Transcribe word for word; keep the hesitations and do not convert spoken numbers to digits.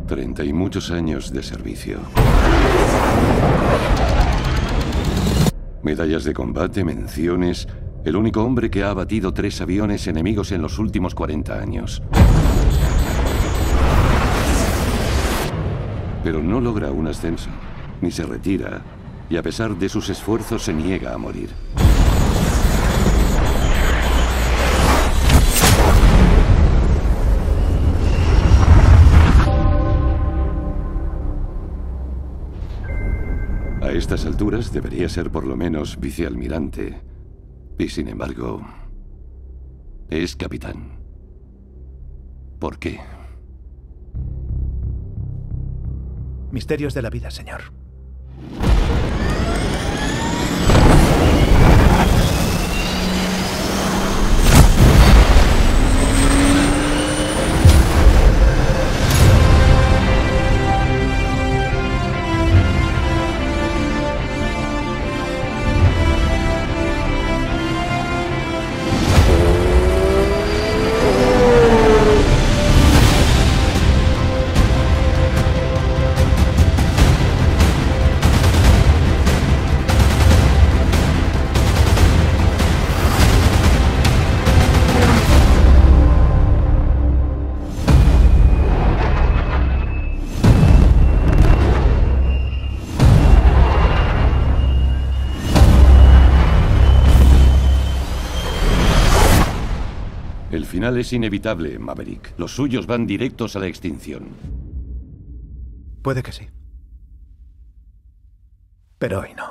Treinta y muchos años de servicio. Medallas de combate, menciones. El único hombre que ha abatido tres aviones enemigos en los últimos cuarenta años. Pero no logra un ascenso, ni se retira, y a pesar de sus esfuerzos se niega a morir. A estas alturas debería ser por lo menos vicealmirante. Y sin embargo, es capitán. ¿Por qué? Misterios de la vida, señor. El final es inevitable, Maverick. Los suyos van directos a la extinción. Puede que sí. Pero hoy no.